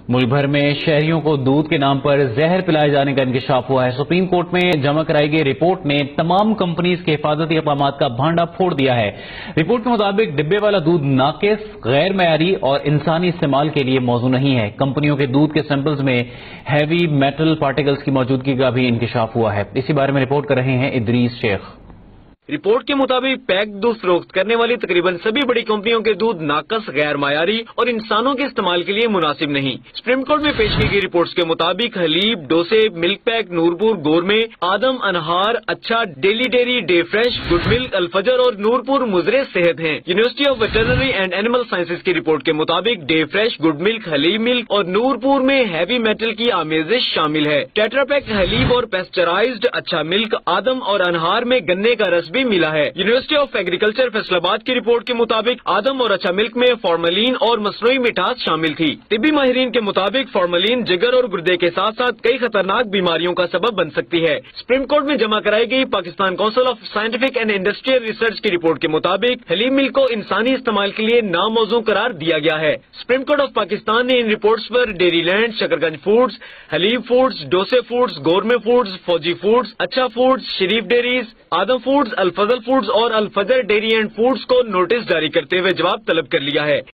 ملک بھر میں شہریوں کو دودھ کے نام پر زہر پلائے جانے کا انکشاف ہوا ہے۔ سپریم کورٹ میں جمع کرائی گئی رپورٹ نے تمام کمپنیز کے حفاظتی اقدامات کا بھانڈا پھوڑ دیا ہے۔ رپورٹ کے مطابق ڈبے والا دودھ ناقص، غیر معیاری اور انسانی استعمال کے لیے موزوں نہیں ہے۔ کمپنیوں کے دودھ کے سیمپلز میں ہیوی میٹل پارٹیکلز کی موجودگی کا بھی انکشاف ہوا ہے۔ اسی بارے میں رپورٹ کر رہے ہیں ادریس شیخ۔ رپورٹ کے مطابق پیک دودھ فروخت کرنے والی تقریباً سبھی بڑی کمپنیوں کے دودھ ناقص، غیر معیاری اور انسانوں کے استعمال کے لیے مناسب نہیں۔ سپریم کورٹ میں پیش کی گئی رپورٹس کے مطابق Haleeb, Dostea, Milk Pak, Nurpur Gourmet, Adam, Anhaar, Achha, Daily Dairy, Day Fresh, Good Milk, Alfajar اور نورپور مضر صحت ہیں۔ University of Veterinary and Animal Sciences کی رپورٹ کے مطابق Day Fresh, Good Milk, Haleeb milk اور نورپور میں ہیوی میٹل کی آمیزش شامل ہے۔ ٹیٹرا پیک حلیب اور پیسچرائزڈ اچھا ملک، آدم اور انہار میں گنے کا رس بھی ملا ہے۔ یونیورسٹی آف ایگریکلچر فیصل آباد کی رپورٹ کے مطابق آدم اور اچھا ملک میں فارملین اور مصنوعی مٹھاس شامل تھی۔ طبی ماہرین کے مطابق فارملین جگر اور گردے کے ساتھ ساتھ کئی خطرناک بیماریوں کا سبب بن سکتی ہے۔ سپریم کورٹ میں جمع کرائی گئی Pakistan Council of Scientific and Industrial Research کی رپورٹ کے مطابق حلیب ملک کو انسانی استعمال کے لیے ناموزوں قرار دیا گیا ہے۔ سپریم کورٹ آف پاکستان نے ان رپورٹس پر Dairy Land, Shakarganj Foods, Haleeb Foods, Dostea Foods, Gourmet Foods, Fauji Foods, Achha Foods, Shareef Dairies, Adam Foods, Alfazal Foods اور الفجر ڈیری اینڈ فوڈز کو نوٹس جاری کرتے ہوئے جواب طلب کر لیا ہے۔